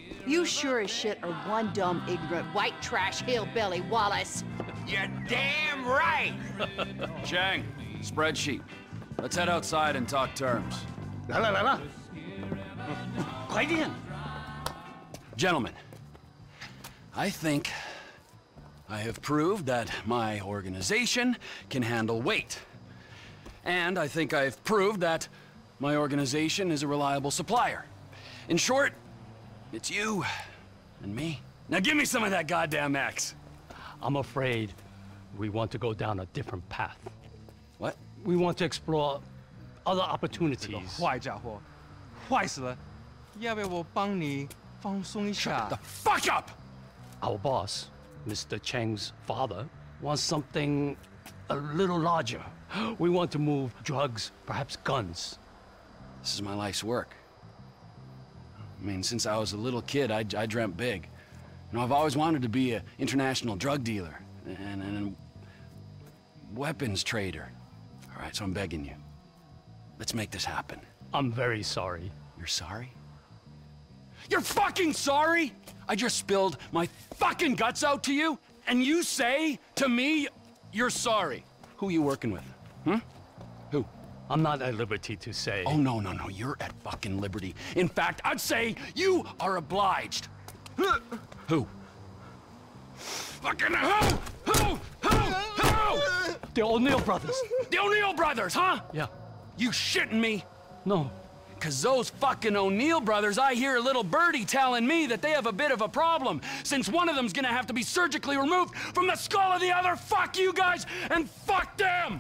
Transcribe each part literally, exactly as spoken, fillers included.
You sure as shit are one dumb, ignorant, white trash hillbilly, Wallace. You're damn right! Chang, spreadsheet. Let's head outside and talk terms. 来了来了，快点！ Gentlemen, I think I have proved that my organization can handle weight. And I think I've proved that my organization is a reliable supplier. In short, it's you and me. Now give me some of that goddamn X. I'm afraid we want to go down a different path. What? We want to explore other opportunities. 坏家伙，坏死了！要不要我帮你放松一下 The fuck up! Our boss, Mister Cheng's father, wants something a little larger. We want to move drugs, perhaps guns. This is my life's work. I mean, since I was a little kid, I, I dreamt big. You know, I've always wanted to be an international drug dealer and, and a weapons trader. All right, so I'm begging you. Let's make this happen. I'm very sorry. You're sorry? You're fucking sorry? I just spilled my fucking guts out to you, and you say to me, you're sorry. Who are you working with? Hmm? Who? I'm not at liberty to say. Oh, no, no, no, you're at fucking liberty. In fact, I'd say you are obliged. Who? Fucking who? Who? Who? Who? The O'Neill brothers. The O'Neill brothers, huh? Yeah. You shitting me? No. Cause those fucking O'Neill brothers, I hear a little birdie telling me that they have a bit of a problem, since one of them's gonna have to be surgically removed from the skull of the other. Fuck you guys, and fuck them!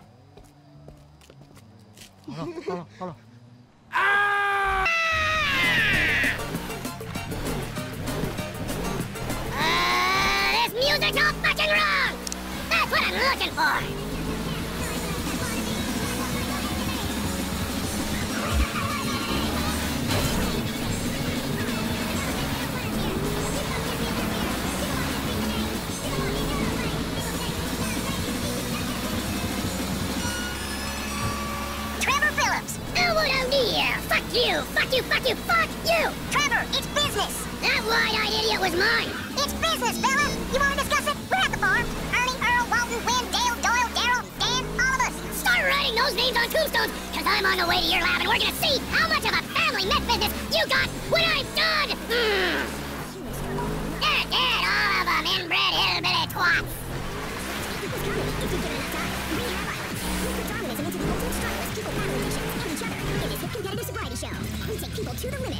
Hold on, hold on, hold on. Ah! Uh, this music's all fucking wrong! That's what I'm looking for! Fuck you! Fuck you! Fuck you! Fuck you! Trevor, it's business! That wide-eyed idiot was mine! It's business, fella! You wanna discuss it? We're at the farm. Ernie, Earl, Walton, Wynn, Dale, Doyle, Daryl, Dan, all of us. Start writing those names on tombstones, cause I'm on the way to your lab and we're gonna see how much of a family meth business you got when I'm done! Mm. They're dead, all of them, inbred hillbilly twats! Competitive sobriety show. We take people to the limit.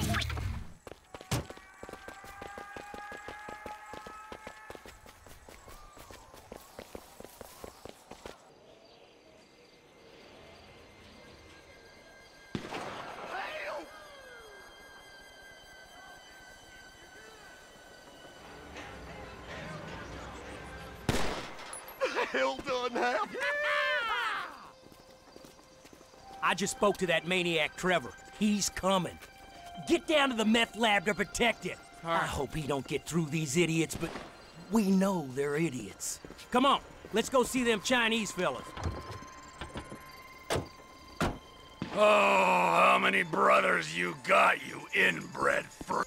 Hell done happened. I just spoke to that maniac Trevor. He's coming. Get down to the meth lab to protect it. I hope he don't get through these idiots, but we know they're idiots. Come on, let's go see them Chinese fellas. Oh, how many brothers you got, you inbred fur...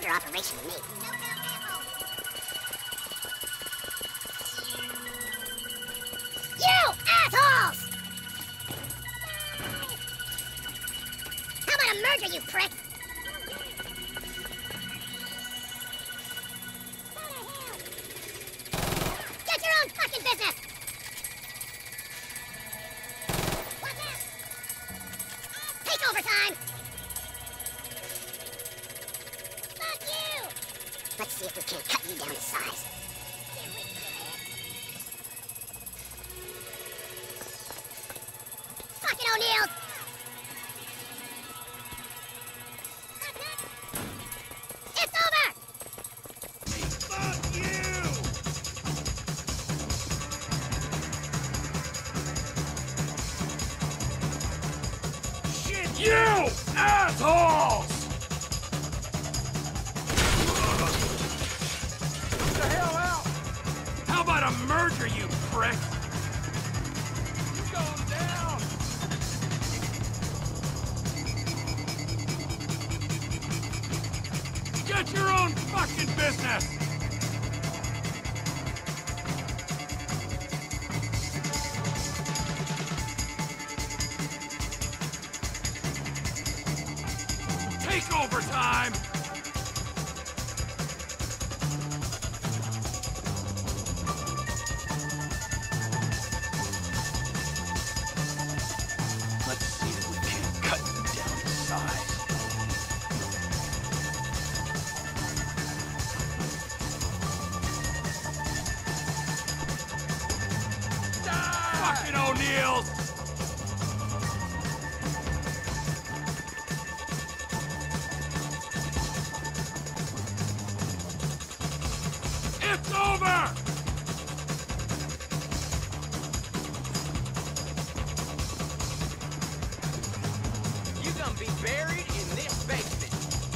larger operation than me. You assholes! How about a merger, you prick? Get your own fucking business! Watch out! Take over time! Fuck you! Let's see if we can't cut you down to size. Fucking O'Neill! It's over! Fuck you! Shit, You assholes! Get the hell out! How about a merger, you prick? You going down! Get your own fucking business! Take over time! Let's see if we can't cut you down to size. Fucking O'Neills! It's over! You gonna be buried in this basement.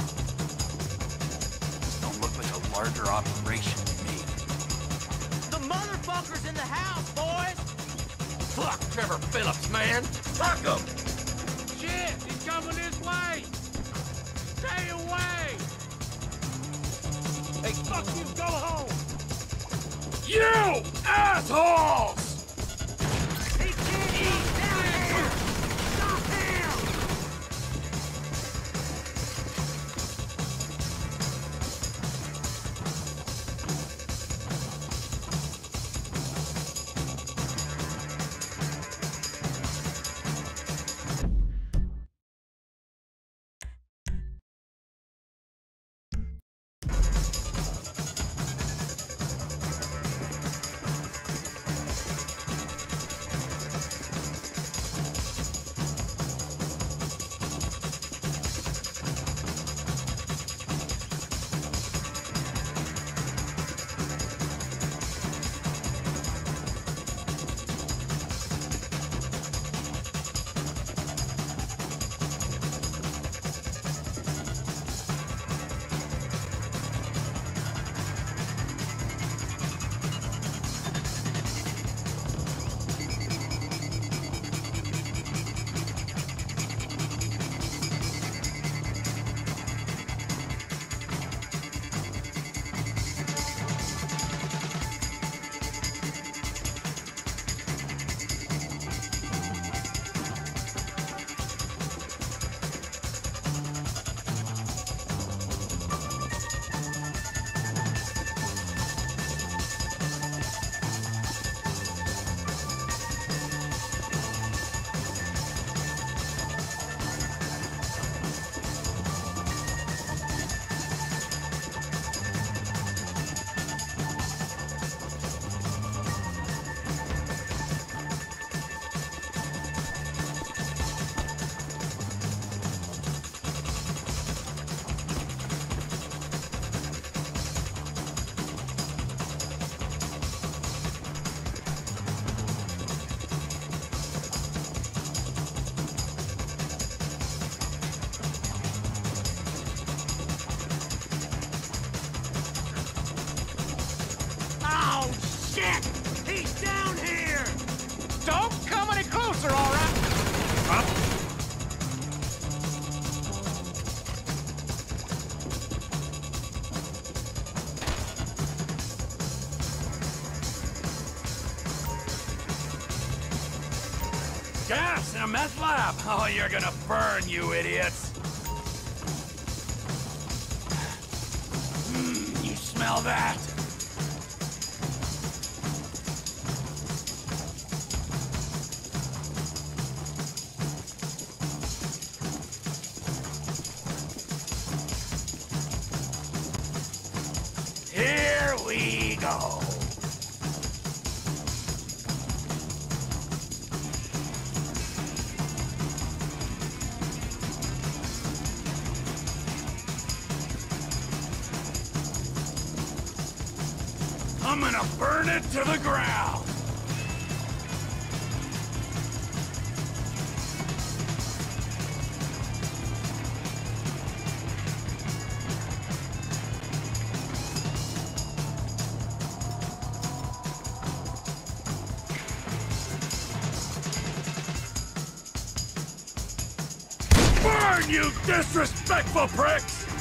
Don't look like a larger operation to me. The motherfucker's in the house, boys! Fuck Trevor Phillips, man! Fuck him! Shit, he's coming this way! Stay away! Hey, fuck you, go home! You assholes! Hey, kid, he's down there! Stop him! Huh? Gas in a meth lab! Oh, you're gonna burn, you idiots! Mmm, you smell that? Here we go! I'm gonna burn it to the ground! Burn, you disrespectful pricks!